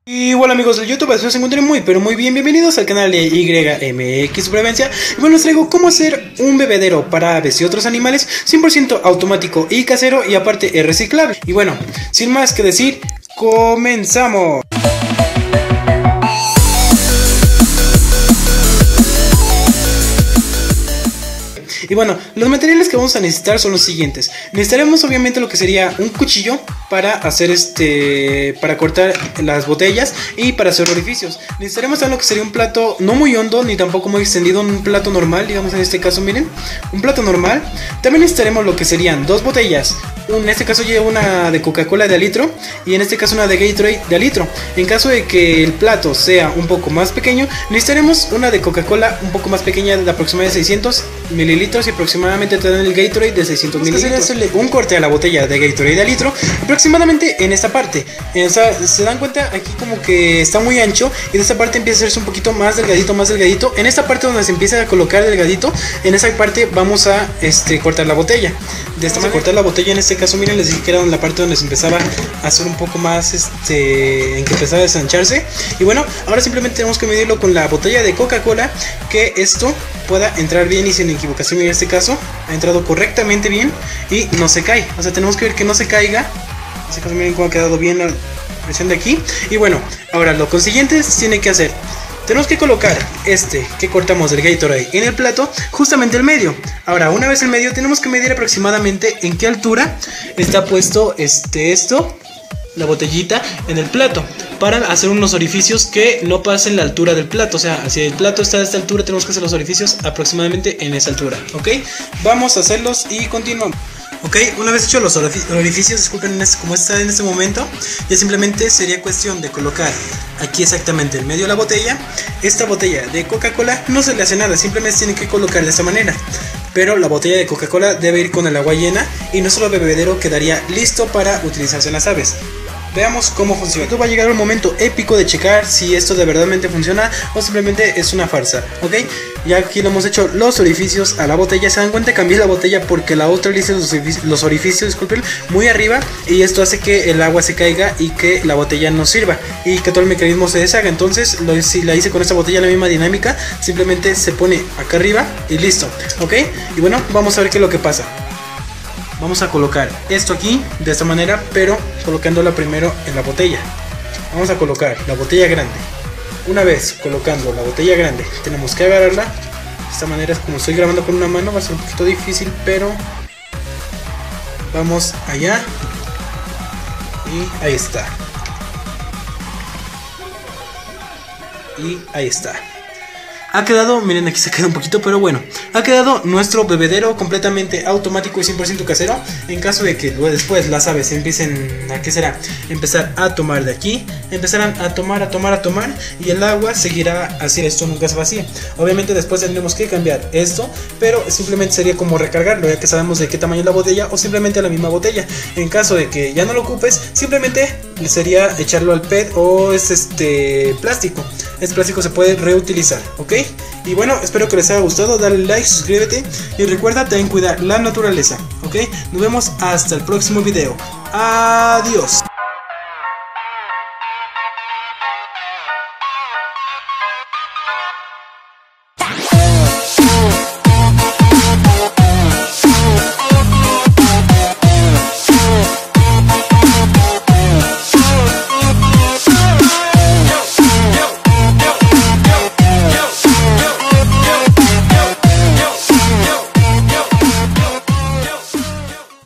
Y bueno amigos del YouTube, espero se encuentren muy pero muy bien. Bienvenidos al canal de YMX Supervivencia. Y bueno, les traigo cómo hacer un bebedero para aves y otros animales 100% automático y casero, y aparte es reciclable. Y bueno, sin más que decir, comenzamos. Y bueno, los materiales que vamos a necesitar son los siguientes. Necesitaremos obviamente lo que sería un cuchillo para hacer para cortar las botellas y para hacer orificios. Necesitaremos también lo que sería un plato no muy hondo ni tampoco muy extendido, un plato normal, digamos en este caso, miren, un plato normal. También necesitaremos lo que serían dos botellas. En este caso llevo una de Coca-Cola de litro y en este caso una de Gatorade de litro. En caso de que el plato sea un poco más pequeño, necesitaremos una de Coca-Cola un poco más pequeña, de aproximadamente 600 mililitros, y aproximadamente también el Gatorade de 600 mililitros. Hacerle un corte a la botella de Gatorade de litro aproximadamente en esta parte. Se dan cuenta aquí como que está muy ancho y de esta parte empieza a hacerse un poquito más delgadito. En esta parte donde se empieza a colocar delgadito, en esa parte vamos a cortar la botella. De esta manera cortar la botella. En este caso miren, les dije que era en la parte donde se empezaba a hacer un poco más en que empezaba a desancharse. Y bueno, ahora simplemente tenemos que medirlo con la botella de Coca-Cola, que esto pueda entrar bien y sin equivocación. En este caso ha entrado correctamente bien y no se cae, o sea, tenemos que ver que no se caiga. En este caso miren cómo ha quedado bien la presión de aquí. Y bueno, ahora lo consiguiente tiene que hacer, tenemos que colocar que cortamos del Gatorade en el plato, justamente el medio. Ahora, una vez el medio, tenemos que medir aproximadamente en qué altura está puesto la botellita en el plato, para hacer unos orificios que no pasen la altura del plato. O sea, si el plato está a esta altura, tenemos que hacer los orificios aproximadamente en esa altura. Ok, vamos a hacerlos y continuamos. Ok, una vez hecho los orificios, disculpen como está en este momento, ya simplemente sería cuestión de colocar aquí exactamente en medio de la botella. Esta botella de Coca-Cola no se le hace nada, simplemente tiene que colocar de esta manera. Pero la botella de Coca-Cola debe ir con el agua llena y nuestro bebedero quedaría listo para utilizarse en las aves. Veamos cómo funciona. Esto va a llegar un momento épico de checar si esto de verdad funciona o simplemente es una farsa. Ok, ya aquí lo hemos hecho los orificios a la botella. Se dan cuenta, cambié la botella porque la otra le hice los orificios, disculpen, muy arriba, y esto hace que el agua se caiga y que la botella no sirva y que todo el mecanismo se deshaga. Entonces si la hice con esta botella, la misma dinámica, simplemente se pone acá arriba y listo. Ok, y bueno, vamos a ver qué es lo que pasa. Vamos a colocar esto aquí de esta manera, pero colocándola primero en la botella. Vamos a colocar la botella grande. Una vez colocando la botella grande, tenemos que agarrarla de esta manera. Como estoy grabando con una mano, va a ser un poquito difícil, pero vamos allá. Y ahí está. Y ahí está. Ha quedado, miren, aquí se queda un poquito, pero bueno, ha quedado nuestro bebedero completamente automático y 100% casero. En caso de que después las aves empiecen empezar a tomar de aquí, empezarán a tomar y el agua seguirá así, esto nunca se vacía. Obviamente después tendremos que cambiar esto, pero simplemente sería como recargarlo, ya que sabemos de qué tamaño es la botella, o simplemente la misma botella. En caso de que ya no lo ocupes, simplemente sería echarlo al PET o plástico. Este plástico se puede reutilizar, ¿ok? Y bueno, espero que les haya gustado, dale like, suscríbete y recuerda también cuidar la naturaleza, ¿ok? Nos vemos hasta el próximo video. Adiós.